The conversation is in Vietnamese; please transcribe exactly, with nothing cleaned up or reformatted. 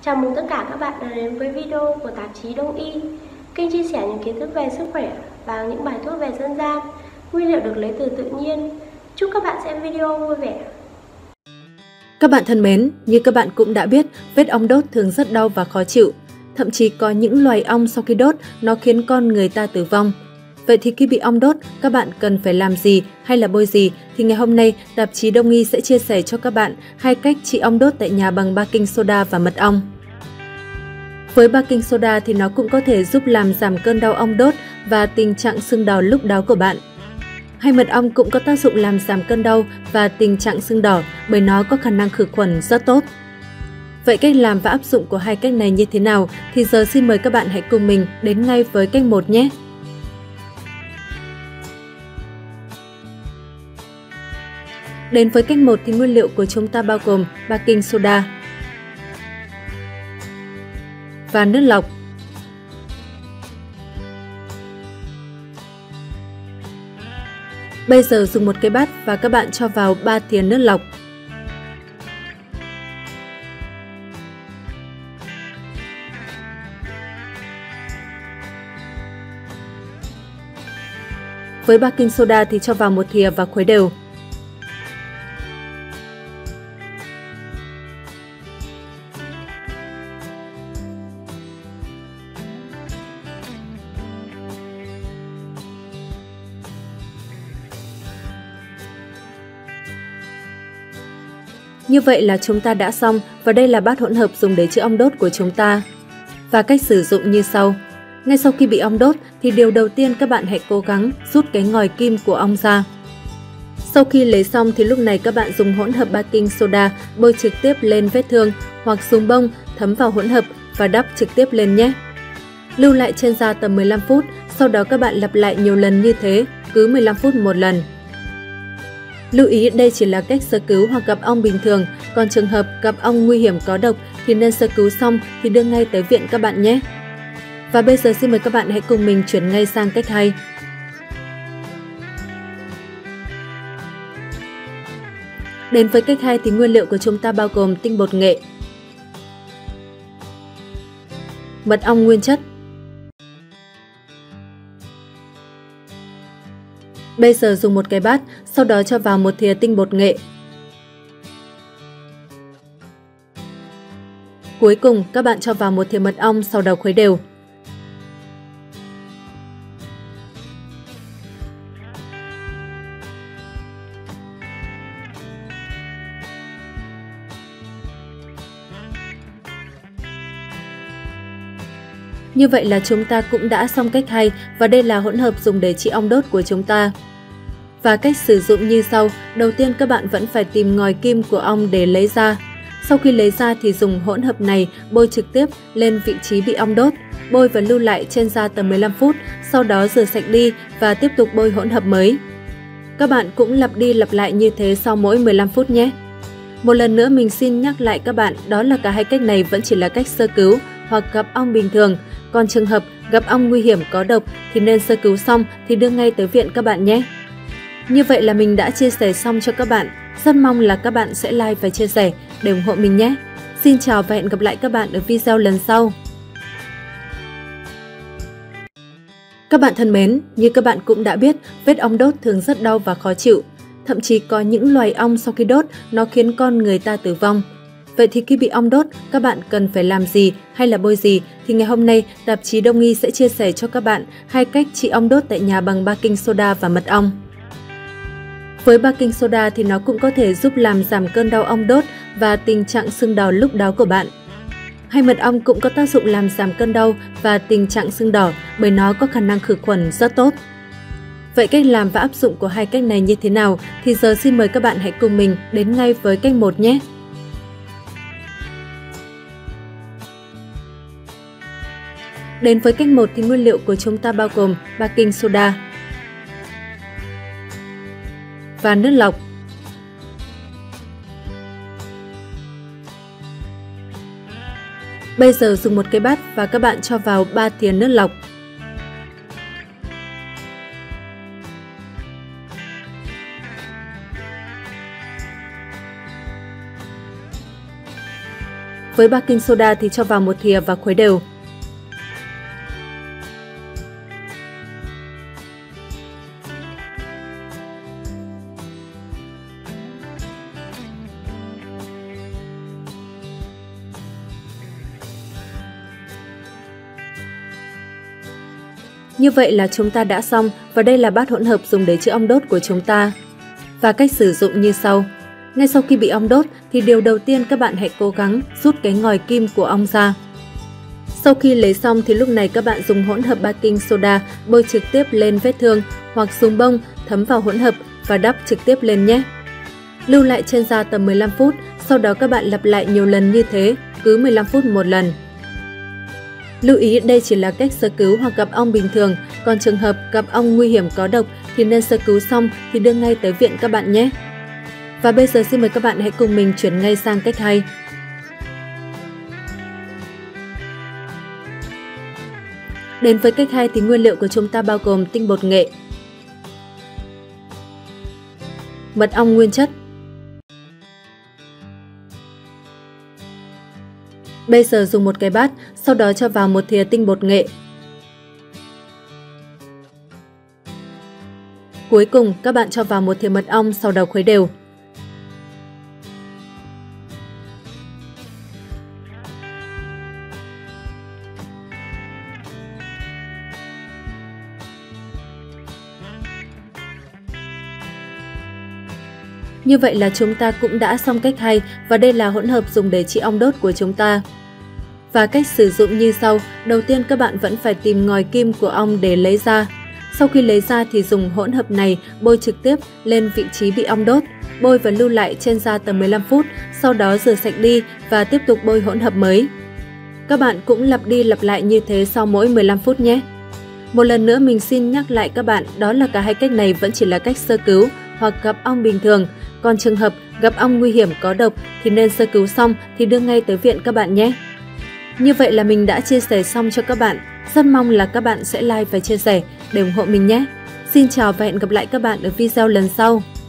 Chào mừng tất cả các bạn đã đến với video của tạp chí Đông y, kênh chia sẻ những kiến thức về sức khỏe và những bài thuốc về dân gian, nguyên liệu được lấy từ tự nhiên. Chúc các bạn xem video vui vẻ. Các bạn thân mến, như các bạn cũng đã biết, vết ong đốt thường rất đau và khó chịu. Thậm chí có những loài ong sau khi đốt, nó khiến con người ta tử vong. Vậy thì khi bị ong đốt, các bạn cần phải làm gì hay là bôi gì? Thì ngày hôm nay, tạp chí Đông y sẽ chia sẻ cho các bạn hai cách trị ong đốt tại nhà bằng baking soda và mật ong. Với baking soda thì nó cũng có thể giúp làm giảm cơn đau ong đốt và tình trạng sưng đỏ lúc đó của bạn. Hay mật ong cũng có tác dụng làm giảm cơn đau và tình trạng sưng đỏ bởi nó có khả năng khử khuẩn rất tốt. Vậy cách làm và áp dụng của hai cách này như thế nào? Thì giờ xin mời các bạn hãy cùng mình đến ngay với cách một nhé! Đến với cách một thì nguyên liệu của chúng ta bao gồm baking soda và nước lọc. Bây giờ dùng một cái bát và các bạn cho vào ba thìa nước lọc. Với baking soda thì cho vào một thìa và khuấy đều. Như vậy là chúng ta đã xong và đây là bát hỗn hợp dùng để chữa ong đốt của chúng ta. Và cách sử dụng như sau. Ngay sau khi bị ong đốt thì điều đầu tiên các bạn hãy cố gắng rút cái ngòi kim của ong ra. Sau khi lấy xong thì lúc này các bạn dùng hỗn hợp baking soda bôi trực tiếp lên vết thương hoặc dùng bông thấm vào hỗn hợp và đắp trực tiếp lên nhé. Lưu lại trên da tầm mười lăm phút, sau đó các bạn lặp lại nhiều lần như thế, cứ mười lăm phút một lần. Lưu ý đây chỉ là cách sơ cứu hoặc gặp ong bình thường, còn trường hợp gặp ong nguy hiểm có độc thì nên sơ cứu xong thì đưa ngay tới viện các bạn nhé. Và bây giờ xin mời các bạn hãy cùng mình chuyển ngay sang cách hai. Đến với cách hai thì nguyên liệu của chúng ta bao gồm tinh bột nghệ, mật ong nguyên chất. Bây giờ dùng một cái bát, sau đó cho vào một thìa tinh bột nghệ. Cuối cùng các bạn cho vào một thìa mật ong, sau đó khuấy đều. Như vậy là chúng ta cũng đã xong cách hai và đây là hỗn hợp dùng để trị ong đốt của chúng ta. Và cách sử dụng như sau, đầu tiên các bạn vẫn phải tìm ngòi kim của ong để lấy ra. Sau khi lấy ra thì dùng hỗn hợp này bôi trực tiếp lên vị trí bị ong đốt, bôi và lưu lại trên da tầm mười lăm phút, sau đó rửa sạch đi và tiếp tục bôi hỗn hợp mới. Các bạn cũng lặp đi lặp lại như thế sau mỗi mười lăm phút nhé. Một lần nữa mình xin nhắc lại các bạn, đó là cả hai cách này vẫn chỉ là cách sơ cứu hoặc gặp ong bình thường, còn trường hợp gặp ong nguy hiểm có độc thì nên sơ cứu xong thì đưa ngay tới viện các bạn nhé. Như vậy là mình đã chia sẻ xong cho các bạn. Rất mong là các bạn sẽ like và chia sẻ để ủng hộ mình nhé. Xin chào và hẹn gặp lại các bạn ở video lần sau. Các bạn thân mến, như các bạn cũng đã biết, vết ong đốt thường rất đau và khó chịu. Thậm chí có những loài ong sau khi đốt, nó khiến con người ta tử vong. Vậy thì khi bị ong đốt, các bạn cần phải làm gì hay là bôi gì? Thì ngày hôm nay, tạp chí Đông y sẽ chia sẻ cho các bạn hai cách trị ong đốt tại nhà bằng baking soda và mật ong. Với baking soda thì nó cũng có thể giúp làm giảm cơn đau ong đốt và tình trạng sưng đỏ lúc đó của bạn. Hay mật ong cũng có tác dụng làm giảm cơn đau và tình trạng sưng đỏ bởi nó có khả năng khử khuẩn rất tốt. Vậy cách làm và áp dụng của hai cách này như thế nào? Thì giờ xin mời các bạn hãy cùng mình đến ngay với cách một nhé! Đến với cách một thì nguyên liệu của chúng ta bao gồm baking soda và nước lọc. Bây giờ dùng một cái bát và các bạn cho vào ba thìa nước lọc. Với baking soda thì cho vào một thìa và khuấy đều. Như vậy là chúng ta đã xong và đây là bát hỗn hợp dùng để chữa ong đốt của chúng ta. Và cách sử dụng như sau. Ngay sau khi bị ong đốt thì điều đầu tiên các bạn hãy cố gắng rút cái ngòi kim của ong ra. Sau khi lấy xong thì lúc này các bạn dùng hỗn hợp baking soda bôi trực tiếp lên vết thương hoặc dùng bông thấm vào hỗn hợp và đắp trực tiếp lên nhé. Lưu lại trên da tầm mười lăm phút, sau đó các bạn lặp lại nhiều lần như thế, cứ mười lăm phút một lần. Lưu ý đây chỉ là cách sơ cứu hoặc gặp ong bình thường, còn trường hợp gặp ong nguy hiểm có độc thì nên sơ cứu xong thì đưa ngay tới viện các bạn nhé. Và bây giờ xin mời các bạn hãy cùng mình chuyển ngay sang cách hay. Đến với cách hay thì nguyên liệu của chúng ta bao gồm tinh bột nghệ, mật ong nguyên chất. Bây giờ dùng một cái bát, sau đó cho vào một thìa tinh bột nghệ. Cuối cùng các bạn cho vào một thìa mật ong, sau đó khuấy đều. Như vậy là chúng ta cũng đã xong cách hay và đây là hỗn hợp dùng để trị ong đốt của chúng ta. Và cách sử dụng như sau, đầu tiên các bạn vẫn phải tìm ngòi kim của ong để lấy ra. Sau khi lấy ra thì dùng hỗn hợp này bôi trực tiếp lên vị trí bị ong đốt, bôi và lưu lại trên da tầm mười lăm phút, sau đó rửa sạch đi và tiếp tục bôi hỗn hợp mới. Các bạn cũng lặp đi lặp lại như thế sau mỗi mười lăm phút nhé. Một lần nữa mình xin nhắc lại các bạn, đó là cả hai cách này vẫn chỉ là cách sơ cứu hoặc gặp ong bình thường, còn trường hợp gặp ong nguy hiểm có độc thì nên sơ cứu xong thì đưa ngay tới viện các bạn nhé. Như vậy là mình đã chia sẻ xong cho các bạn. Rất mong là các bạn sẽ like và chia sẻ để ủng hộ mình nhé. Xin chào và hẹn gặp lại các bạn ở video lần sau.